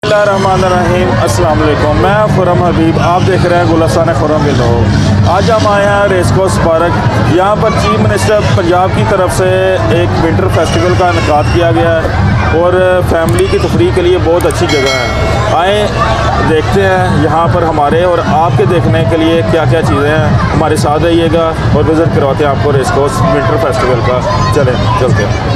बिस्मिल्लाहिर्रहमानिर्रहीम। अस्सलाम वालेकुम। मैं खुर्रम हबीब, आप देख रहे हैं गुलिस्तान खुर्रम के लोग। आज हम आए हैं रेसकोर्स पार्क। यहाँ पर चीफ मिनिस्टर पंजाब की तरफ से एक विंटर फेस्टिवल का इनेकाद किया गया है और फैमिली की तफरीह के लिए बहुत अच्छी जगह है। आए देखते हैं यहाँ पर हमारे और आपके देखने के लिए क्या क्या चीज़ें हैं। हमारे साथ रहिएगा और विज़िट करवाते हैं आपको रेसकोर्स विंटर फेस्टिवल का। चलते हैं।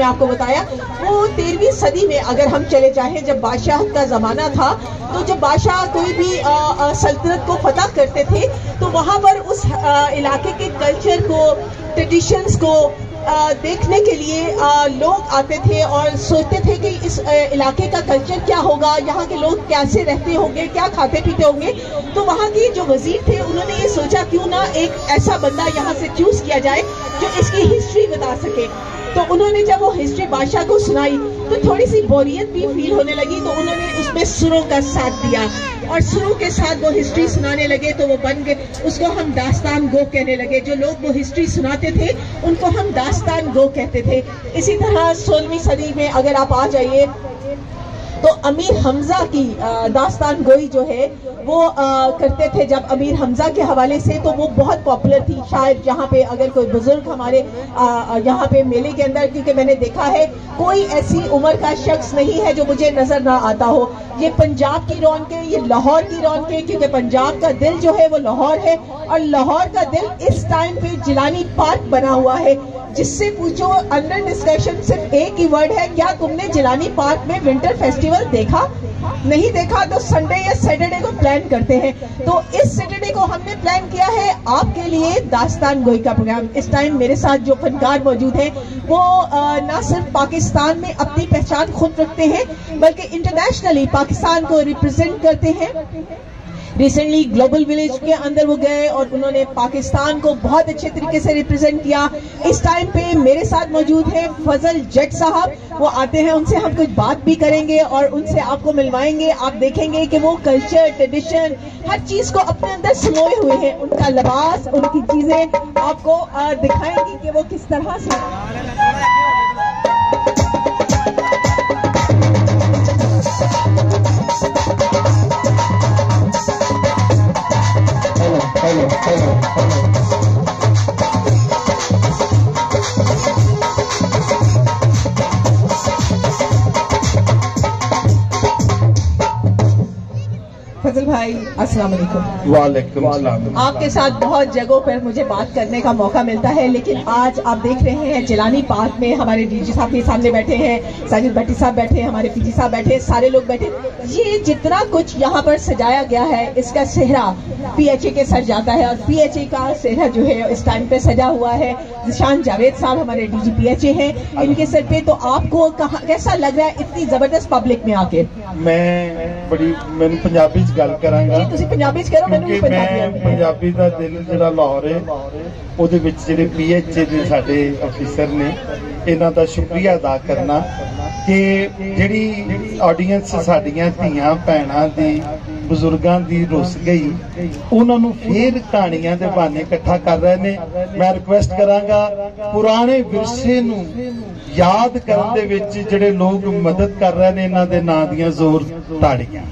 मैंने आपको बताया, वो 13वीं सदी में अगर हम चले जाएं, जब बादशाह का ज़माना था, तो जब बादशाह कोई भी सल्तनत को फतह करते थे तो वहाँ पर उस इलाके के कल्चर को, ट्रेडिशंस को देखने के लिए लोग आते थे और सोचते थे कि इस इलाके का कल्चर क्या होगा, यहाँ के लोग कैसे रहते होंगे, क्या खाते पीते होंगे। तो वहाँ के जो वजीर थे उन्होंने ये सोचा क्यों ना एक ऐसा बंदा यहाँ से चूज किया जाए जो इसकी हिस्ट्री बता सके। तो उन्होंने जब वो हिस्ट्री बादशाह को सुनाई तो थोड़ी सी बोरियत भी फील होने लगी, तो उन्होंने उसमें सुरों का साथ दिया और सुरों के साथ वो हिस्ट्री सुनाने लगे, तो वो बन गए, उसको हम दास्तान गो कहने लगे। जो लोग वो हिस्ट्री सुनाते थे उनको हम दास्तान गो कहते थे। इसी तरह 16वीं सदी में अगर आप आ जाइए तो अमीर हमजा की दास्तान गोई जो है वो करते थे जब अमीर हमजा के हवाले से, तो वो बहुत पॉपुलर थी। शायद यहाँ पे अगर कोई बुजुर्ग हमारे यहाँ पे मेले के अंदर, क्योंकि मैंने देखा है कोई ऐसी उम्र का शख्स नहीं है जो मुझे नजर ना आता हो। ये पंजाब की रौनकें, ये लाहौर की रौनकें, क्योंकि पंजाब का दिल जो है वो लाहौर है और लाहौर का दिल इस टाइम पे जिलानी पार्क बना हुआ है। जिससे पूछो अंडर डिस्कशन सिर्फ एक ही वर्ड है, क्या तुमने जिलानी पार्क में विंटर फेस्टिवल देखा? नहीं देखा तो संडे या सैटरडे को प्लान करते हैं। तो इस सैटरडे को हमने प्लान किया है आपके लिए दास्तान गोई का प्रोग्राम। इस टाइम मेरे साथ जो फनकार मौजूद हैं वो ना सिर्फ पाकिस्तान में अपनी पहचान खुद रखते हैं बल्कि इंटरनेशनली पाकिस्तान को रिप्रेजेंट करते हैं। रिसेंटली ग्लोबल विलेज के अंदर वो गए और उन्होंने पाकिस्तान को बहुत अच्छे तरीके से रिप्रेजेंट किया। इस टाइम पे मेरे साथ मौजूद हैं फजल जट साहब, वो आते हैं, उनसे हम कुछ बात भी करेंगे और उनसे आपको मिलवाएंगे। आप देखेंगे कि वो कल्चर, ट्रेडिशन, हर चीज को अपने अंदर समोए हुए हैं। उनका लिबास, उनकी चीजें आपको दिखाएंगी कि वो किस तरह से। फजल भाई अस्सलाम वालेकुम। वालेकुम अस्सलाम। आपके साथ बहुत जगहों पर मुझे बात करने का मौका मिलता है, लेकिन आज आप देख रहे हैं जिलानी पार्क में हमारे डीजी साहब के सामने बैठे हैं, साजिद भट्टी साहब बैठे हैं, हमारे पीजी साहब बैठे हैं, सारे लोग बैठे। ये जितना कुछ यहाँ पर सजाया गया है इसका सेहरा PHA के सर जाता है और PHA का सेहरा जो है इस टाइम पे सजा हुआ है। जिशान जावेद साहब हमारे DG PHA हैं, इनके सर पे। तो आपको कैसा लग रहा है इतनी जबरदस्त पब्लिक में आके? मैं पंजाबी गल करांगा। ਤੁਸੀਂ ਪੰਜਾਬੀ ਚ ਕਰੋ, ਮੈਨੂੰ ਵੀ ਪੰਜਾਬੀ ਆਉਂਦੀ ਹੈ। ਪੰਜਾਬੀ ਦਾ ਦਿਲ ਜਿਹੜਾ ਲਾਹੌਰ ਹੈ ਉਹਦੇ ਵਿੱਚ ਜਿਹੜੇ PHA ਦੇ ਸਾਡੇ ਅਫੀਸਰ ਨੇ, ਇਹਨਾਂ ਦਾ ਸ਼ੁਕਰੀਆ ਅਦਾ ਕਰਨਾ ਕਿ ਜਿਹੜੀ ਆਡੀਅנס ਸਾਡੀਆਂ ਧੀਆਂ ਭੈਣਾਂ ਦੀ, ਬਜ਼ੁਰਗਾਂ ਦੀ ਰੁੱਸ ਗਈ, ਉਹਨਾਂ ਨੂੰ ਫੇਰ ਕਹਾਣੀਆਂ ਦੇ ਬਹਾਨੇ ਇਕੱਠਾ ਕਰ ਰਹੇ ਨੇ। ਮੈਂ ਰਿਕੁਐਸਟ ਕਰਾਂਗਾ ਪੁਰਾਣੇ ਵਿਰਸੇ ਨੂੰ ਯਾਦ ਕਰਨ ਦੇ ਵਿੱਚ ਜਿਹੜੇ ਲੋਕ ਮਦਦ ਕਰ ਰਹੇ ਨੇ ਇਹਨਾਂ ਦੇ ਨਾਂ ਦੀਆਂ ਜ਼ੋਰ ਤਾੜੀਆਂ।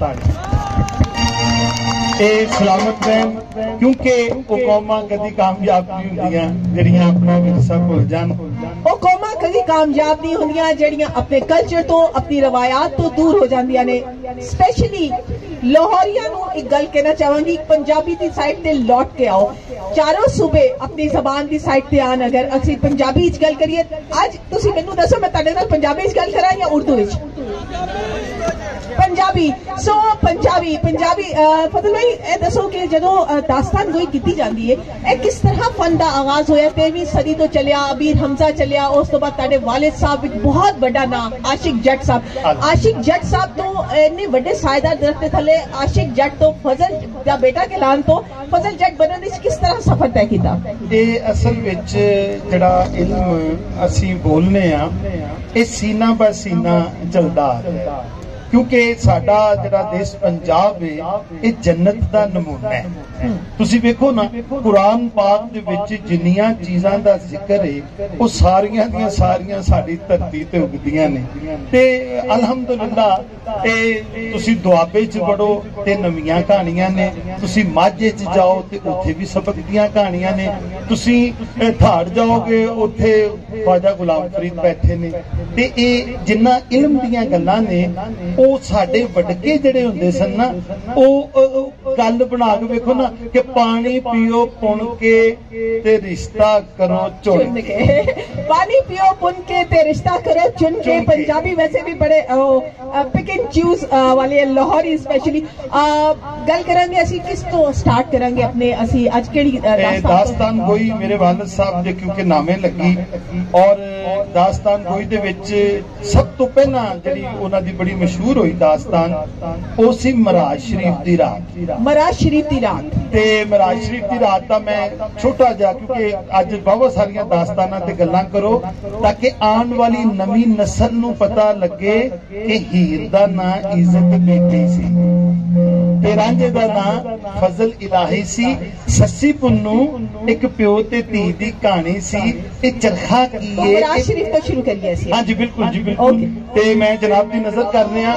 सलामत रहन, क्योंकि वो कौमां कदी कामयाब नहीं होंदियां ਜਿਹੜੀਆਂ अपना विरसा भुल जान। ਉਹ ਕੌਮਾਂ ਕਦੀ ਕਾਮਯਾਬ ਨਹੀਂ ਹੁੰਦੀਆਂ ਜਿਹੜੀਆਂ ਆਪਣੇ ਕਲਚਰ ਤੋਂ, ਆਪਣੀ ਰਵਾਇਤ ਤੋਂ ਦੂਰ ਹੋ ਜਾਂਦੀਆਂ ਨੇ। ਸਪੈਸ਼ਲੀ ਲਾਹੌਰੀਆਂ ਨੂੰ ਇੱਕ ਗੱਲ ਕਹਿਣਾ ਚਾਹਾਂਗੀ, ਪੰਜਾਬੀ ਦੀ ਸਾਈਡ ਤੇ ਲੌਟ ਕੇ ਆਓ। ਚਾਰੋਂ ਸੂਬੇ ਆਪਣੀ ਜ਼ਬਾਨ ਦੀ ਸਾਈਡ ਤੇ ਆਣ। ਅਗਰ ਅਸੀਂ ਪੰਜਾਬੀ ਵਿੱਚ ਗੱਲ ਕਰੀਏ, ਅੱਜ ਤੁਸੀਂ ਮੈਨੂੰ ਦੱਸੋ ਮੈਂ ਤੁਹਾਡੇ ਨਾਲ ਪੰਜਾਬੀ ਵਿੱਚ ਗੱਲ ਕਰਾਂ ਜਾਂ ਉਰਦੂ ਵਿੱਚ? पंजाबी। सो पंजाबी फजल भाई ए दसो कि जदों दास्तान गोई की जाती है, ए किस तरह फन का आगाज होया? 13वीं सदी तो चलिया, अमीर हमजा चलिया, उस तो बाद तुहाडे वालिद साहब एक बहुत बड़ा नाम आशिक जट साहब। आशिक जट साहब तो इन्ने बड़े सायदार दरख्त थले, आशिक जट तो फजल दा बेटा के लान तो फजल जट बनने विच किस तरह सफर तय कीता? ये असल विच जिहड़ा इल्म असीं बोलने आ, ये सीना बा सीना चलदा है, क्योंकि साडा जिहड़ा देश पंजाब है ये जन्नत दा नमूना है। तुसी वेखो ना कुरान पाक दे विच जिन्नियां चीज़ां दा जिक्र है वो सारियां दियां सारियां साडी धरती ते उगदियां ने। ते अल्हम्दुलिल्लाह ए तुसी दुआबे च पढ़ो ते नवीआं कहानियां ने, तुसी माझे च जाओ ते उत्थे भी सबक दियां कहानियां ने, तुसी थाड़ जाओगे उत्थे ख्वाजा गुलाम फरीद बैठे ने। ते ए जिन्ना इल्म दियां गल्लां ने ਉਹ ਸਾਡੇ ਵਡਕੇ ਜਿਹੜੇ ਹੁੰਦੇ ਸਨ ਨਾ, ਉਹ ਗੱਲ ਬਣਾ ਕੇ ਵੇਖੋ ਨਾ ਕਿ ਪਾਣੀ ਪੀਓ ਪੁਣ ਕੇ ਤੇ ਰਿਸ਼ਤਾ ਕਰੋ ਚੁਣ ਕੇ। पानी पियो पुन के ते रिश्ता करो चुन के। पंजाबी वैसे भी बड़े पिक एंड चूज वाले, लाहौरी स्पेशली गल करांगे। असी किस तो स्टार्ट करांगे अपने, असी आज केड़ी दास्तान गोई मेरे वालिद साहब दे क्योंकि नामे लगी, और दास्तान गोई दे विच सब तो पहला जिहड़ी उन्हां दी बड़ी मशहूर हुई दास्तान ਉਹ ਸੀ ਮਰਾਜ ਸ਼ਰੀਫ ਦੀ ਰਾਤ। ਮਰਾਜ ਸ਼ਰੀਫ ਦੀ ਰਾਤ ਤੇ ਮਰਾਜ ਸ਼ਰੀਫ ਦੀ ਰਾਤ ਦਾ ਮੈਂ ਛੋਟਾ ਜਿਹਾ, ਕਿਉਂਕਿ ਅੱਜ ਬਹੁਤ ਸਾਰੀਆਂ ਦਾਸਤਾਨਾਂ ਤੇ ਗੱਲਾਂ ਕਰੋ ਤਾਂ ਕਿ ਆਉਣ ਵਾਲੀ ਨਵੀਂ ਨਸਲ ਨੂੰ ਪਤਾ ਲੱਗੇ ਕਿ ਹੀਰ ਦਾ ਨਾਂ ਇੱਜ਼ਤ ਬੀਬੀ ਸੀ ਤੇ ਰਾਂਝੇ ਦਾ ਨਾਂ ਫਜ਼ਲ ਇਲਾਹੀ ਸੀ। ਸੱਸੀ ਪੁੰਨੂ ਇੱਕ ਪਿਓ ਤੇ ਧੀ ਦੀ ਕਹਾਣੀ ਸੀ। ਇਹ ਚਰਖਾ ਕੀ ਹੈ? ਮਰਾਜ ਸ਼ਰੀਫ ਤੋਂ ਸ਼ੁਰੂ ਕਰੀਏ ਅਸੀਂ। हाँ जी बिल्कुल जी बिल्कुल। ते मैं जनाब की नजर कर रहा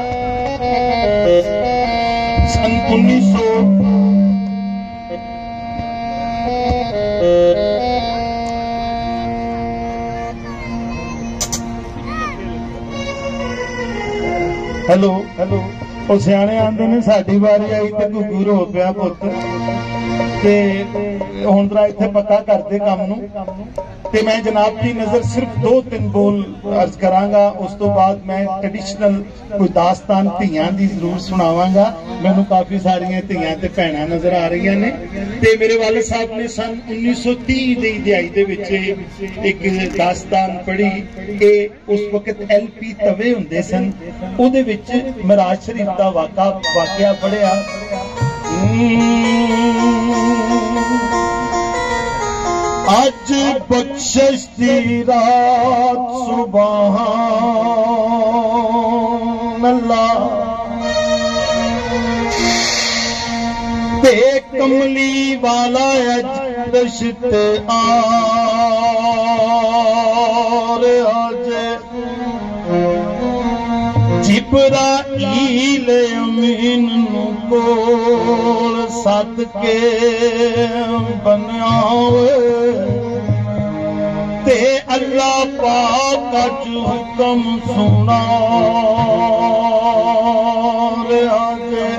सन 1900 हेलो हेलो ਉਹ ਸਿਆਣੇ ਆਂਦੇ ਨੇ ਸਾਡੀ ਵਾਰੀ ਆਈ ਤੇ ਘੁੱਗੂ ਰੋ ਪਿਆ ਪੁੱਤ ਤੇ ਹੁਣ ਤਰਾ ਇੱਥੇ ਪਤਾ ਕਰਦੇ ਕੰਮ ਨੂੰ। ਤੇ ਮੈਂ ਜਨਾਬ ਦੀ ਨਜ਼ਰ ਸਿਰਫ 2-3 ਬੋਲ ਅਰਜ਼ ਕਰਾਂਗਾ, ਉਸ ਤੋਂ ਬਾਅਦ ਮੈਂ ਟ੍ਰੈਡੀਸ਼ਨਲ ਕੋਈ ਦਾਸਤਾਨ ਧੀਆਂ ਦੀ ਜ਼ਰੂਰ ਸੁਣਾਵਾਂਗਾ। ਮੈਨੂੰ ਕਾਫੀ ਸਾਰੀਆਂ ਧੀਆਂ ਤੇ ਭੈਣਾਂ ਨਜ਼ਰ ਆ ਰਹੀਆਂ ਨੇ। ਤੇ ਮੇਰੇ ਵਾਲਿਦ ਸਾਹਿਬ ਨੇ ਸਨ 1930 ਦੀ ਦਿਹਾਈ ਦੇ ਵਿੱਚ ਇੱਕ ਦਾਸਤਾਨ ਪੜ੍ਹੀ। ਇਹ ਉਸ ਵਕਤ LP ਤਵੇ ਹੁੰਦੇ ਸਨ, ਉਹਦੇ ਵਿੱਚ ਮਰਾਜ ਸ਼ਰੀਫ ਦਾ ਵਾਕਿਆ ਪੜ੍ਹਿਆ। ਅੱਜ ਬਖਸ਼ਿਸ਼ ਦੀ ਰਾਤ ਸੁਭਾਨ ਅੱਲਾਹ ਤੇ ਕਮਲੀ ਵਾਲਾ ਅੱਜ ਦਸ਼ਤ ਆ ਰਿਹਾ ਜੇ जिब्राईल अमीन नू कोल सद के बनया ते अल्लाह पाक अज हुक्म सुना रहा जे।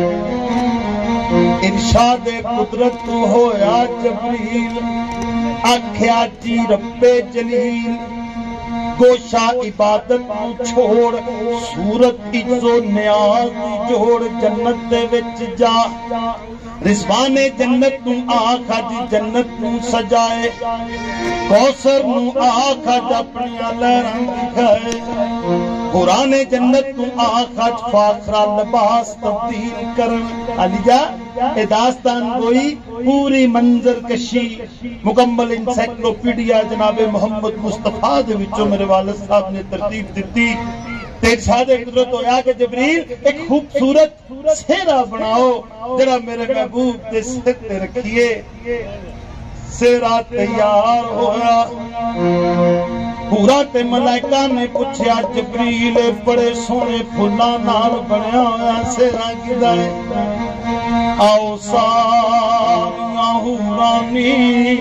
इरशाद कुदरत तो होया जबरील आख्या जी रब्बे जलील गोशा इबादत नू छोड़ सूरत इज्जो न्याज दी जोड़ जन्नत दे विच जा रिजवाने जन्नत नू आख अज जन्नत नू सजाए कौसर नू आख अज अपनी लहरां दिखाए कुराने जन्नत नू आख अज फाखरा लिबास तब्दील करन। अलीजा ए दास्तान कोई पूरी मंजर कशी मुकम्मल इंसाइक्लोपीडिया जनाबे मोहम्मद मुस्तफा दे विचों मेरे वालिद साहब ने तरतीब दिती। ते इरशाद कुदरत होया कि जबरील एक खूबसूरत सेहरा बनाओ जरा मेरे महबूब दे सिर ते रखिए। सेहरा तैयार होया पूरा ते मलाइका ने पूछया जबरील बड़े सोहने फुल्लां नाल बनया होया सेहरा किदा है? आओ सारियां हूरानी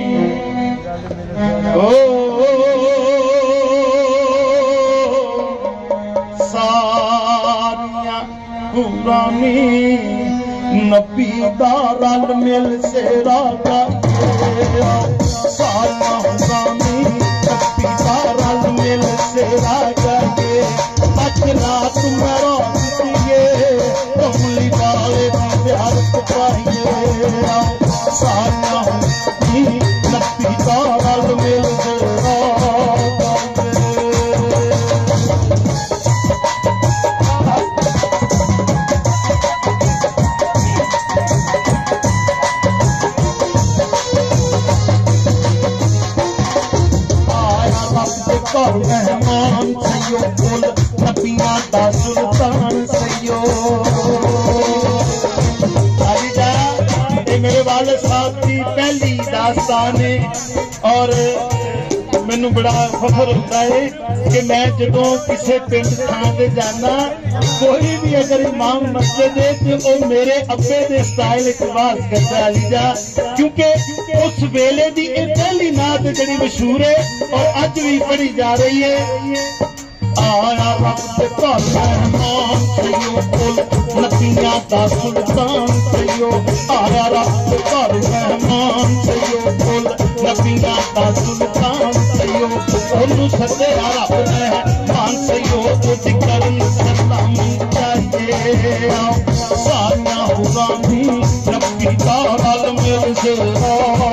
ओ सारियां हूरानी नबी दा रल मिल सेहरा का सारियां हूरानी नबी दा रल मिल सेहरा करके अज रात मरो कमली वाले प्यार पाइए सारियां नबी दा रल मिल मेहमान सयो बोल नबियां दा सुल्तान सयो। मेरे वालिद साहब की पहली दास्तान है और मैनू बड़ा फखर होता है कि मैं जदों किसी पिंड थां ते जाना कोई भी अगर इमाम मस्जिद है तो वो मेरे अब्बे दे स्टाइल इकबास करता है अलीजा, क्योंकि उस वेले दी पहली नात जड़ी मशहूर है और अज भी पढ़ी जा रही है। आया रब दे घर मेहमान सयो पुल नदियां दा सुल्तान सयो आया रब घर मेहमान सयो पुल नदियां दा सुल्तान सयो ओनू सद्या रब मेहमान सयो उच करन सलामी चाहिए आओ सारियां हुरानी नबी दा रल मिल सेवा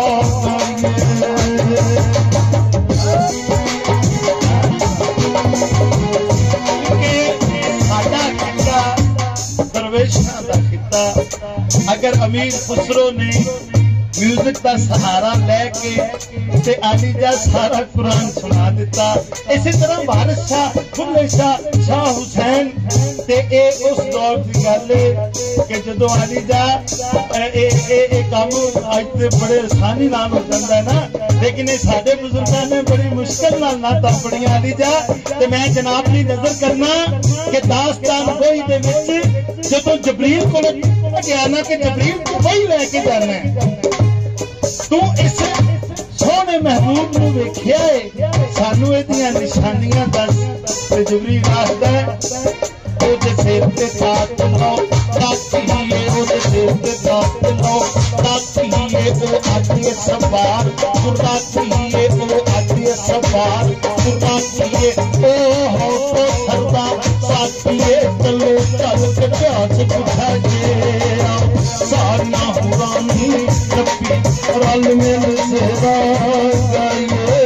अगर अमीर खुसरो ने म्यूजिक का सहारा लैके ते आलीजा सारा कुरान सुना दिता। इसी तरह वारिस शाह बुल्ले शाह शाह हुसैन ते ए उस दौर की गल कि जदों आलीजा काम अज ते बड़े आसानी नाल हो जाता है ना, लेकिन ये साडे बुजुर्गों ने बड़ी मुश्किल नाल नाता पढ़िया आलीजा। ते मैं जनाब की नजर करना कि दास्तान गोई दे विच जदों जबरील को गया ना कि जबरील को वही लैके जाना है, तू इस सोहने महबूब नूं वेखिया है, सानू इहदियां निशानियां दस। ते जबरील आखदा है ओदे सिर ते ताज लो ताकी ये ओदे सिर ते ताज लो ताकी ये ओ आदि सवार ताकी ये ओ आदि सवार ताकी ये ओ हो तो सरदा ताकी ये चलो चल के प्यास बुझा जे सारियां हुरानी नबी रल मिल सेवा गाइए।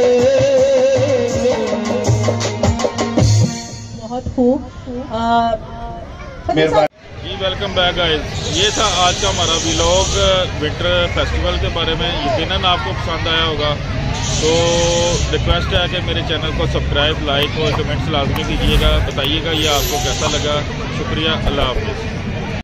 बहुत खूब जी, वेलकम बैक गाइस। ये था आज का हमारा व्लॉग विंटर फेस्टिवल के बारे में। यकीनन आपको पसंद आया होगा, तो रिक्वेस्ट है कि मेरे चैनल को सब्सक्राइब, लाइक और कमेंट्स लाजमी कीजिएगा। बताइएगा ये आपको कैसा लगा। शुक्रिया, अल्लाह हाफिज़।